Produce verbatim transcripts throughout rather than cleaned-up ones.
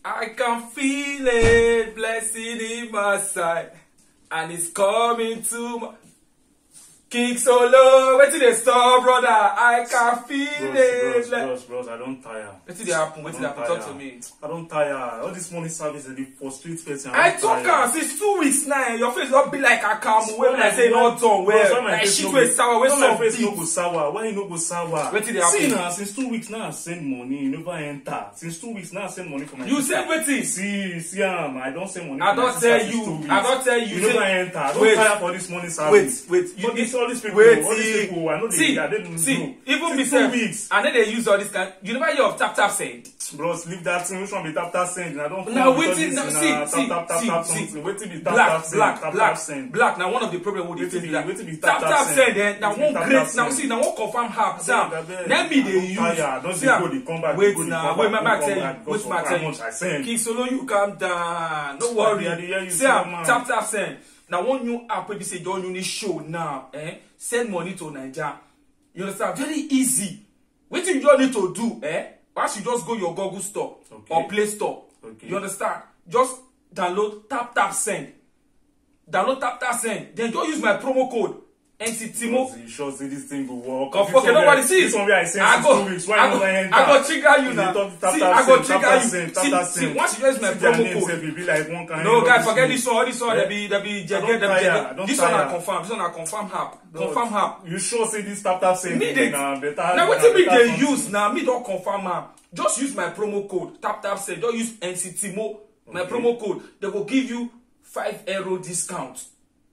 I can feel it, blessing in my side, and it's coming to my King Solo. Wait till they stop, brother. I can feel bros, it. Bros, bros, bros, I don't tire. Wait till they happen. Wait till they happen. Talk to me. I don't tire. All this morning service is the frustrate person. I, I talk am since two weeks now. Your face don't be like a calm. When I say not done well, like shit wey sour. When my face no go sour, why you no go sour? Wait till they happen. See now, since two weeks now I send money, you never enter. Since two weeks now I send money for my. You send wetin? See, see, um, I don't send money. I don't tell you. I don't tell you. You never enter. I don't tire for this morning service. Wait, wait. You this all these people. Wait. People, I know they, see, I didn't see, know. even before weeks, and then they use all this kind. You never hear of tap tap send. Bros, leave that thing. Which one be tap tap send? I don't. Now waiting. Now see, tap, see, tap, tap, see, tap, see. Something. Waiting be tap black, tap send. black, Tap, black, tap, send. black. Now one of the problem with the face that waiting be tap tap send. Then now one great. Now see, now one confirm hap. Sam, let me they use. Don't see go the come back. Wait now, wait, my tell you. Wait, my tell you. King Solo, you calm down. No worry. Sam, tap tap send. Now one new app wey be say your new show now. Eh, send money to Nigeria. You understand? Very easy. What you just need to do, eh? Once you just go your Google store okay. or Play Store. Okay. You understand? Just download tap tap send. Download tap tap send. Then just use my promo code N C Timo. You sure say this thing will work? Of okay, nobody see. This one where I send I go, two weeks. Why I go, I go trigger you now. See, I go trigger you. See, see, once you use my promo code. Be like one kind no, guys, forget this one. This one, they be, they be, they get them. This one I confirm. This one I confirm hap. Confirm hap. You sure say this tap tap send? Me they now what me they use now? Me don't confirm hap. Just use my promo code tap tap send. Don't use N C Timo. My promo code. They will give you five euro discount.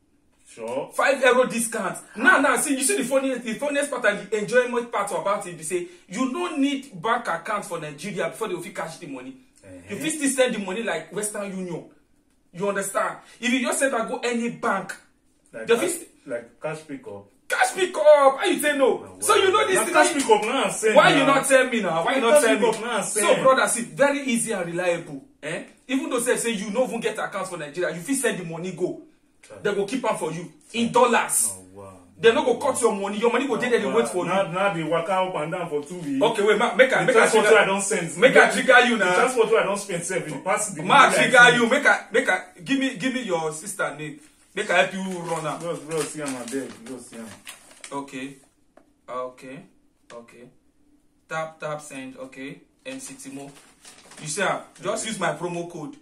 Sure. Five euro discount. Now, now, see, you see the funniest, the funniest part and the enjoyment part about it. They say you don't need bank account for Nigeria before they will cash the money. Uh-huh. You fit still send the money like Western Union. You understand? If you just say that go any bank, like the cash, like cash pick up. Cash pick up. Why you say no? no so you know this now thing. Cash pick up now. Say why now. You not tell me now? Why you not tell me? Now, so brother, see, very easy and reliable. Eh? Even though say say you no even get account for Nigeria, you fit send the money go. They go keep am for you in dollars. Oh, wow. They no go cut your money. Your money go dey there. They wait for now, you. Now they work up and down for two weeks. Okay, wait, ma, make I make I trigger. I don't send. Make I trigger you now. The transport I don't spend seven. Pass the. Ma trigger you. Make I make I give me give me your sister name. Make I help you run am. Bros, bros, see am abeg. Bros, see am. Okay, okay, okay. Tap tap send. Okay, N C Timo. You see, just use my promo code.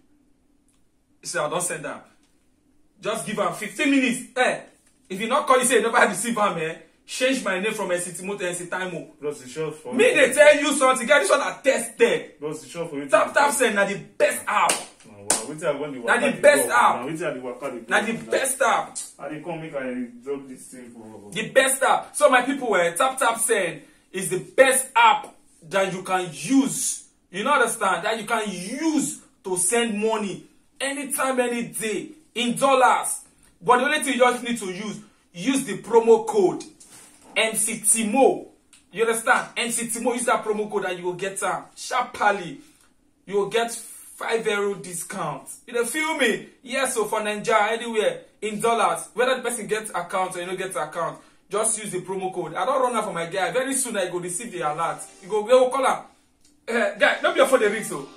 You see, I don't send that. Just give am fifteen minutes. Eh, if you not call, you say you never receive am, eh? Change my name from N C Timo to N C Timo. Bros, it's sure for me. Me they tell you something. Get this one I tested. Bros, it's sure for you. Tap tap send na the best app. Oh, wow. Wait till I want the na the best app. Na the best app. I dey come make I drop this thing for. The best app. So my people, eh, tap tap send is the best app that you can use. You know understand that you can use to send money anytime, any day. In dollars, but the only thing you just need to use, use the promo code N C Timo. You understand? N C Timo, use that promo code and you will get um, sharply. You will get five euro discount. You don't feel me? Yes, so for Nigeria, anywhere in dollars, whether the person gets account or you don't get account, just use the promo code. I don't run out for my guy. Very soon I go receive the alert. You go, go call him. Uh, guy, don't be afraid the ring so.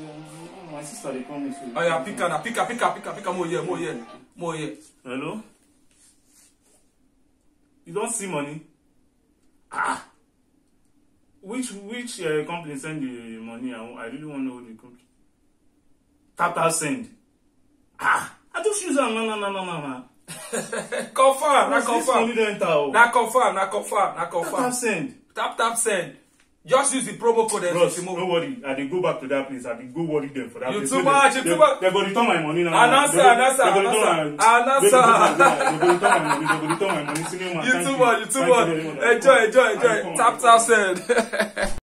My sister they call me too. Oh yeah, pick her, pick her, pick her, pick her, pick her more here, more here, more here. Hello? You don't see money? Ah. Which which uh, company send the money? I, I really want to know the company. Tap tap send. Ah. I just use that. No no no no no no. Confirm, na confirm. Money don't enter. Na confirm, na confirm, na confirm. Tap tap send. Tap tap send. Just use the promo code. Bros, no worry. I did go back to that place. I did go worry them for that you place. Too much, you they, too much. They're going to return my money now. Anasa, Anasa, Anasa. Anasa. They're going to return my money. They're going to return my money. You too much, you too much. Enjoy, enjoy, enjoy. Tap, tap, send.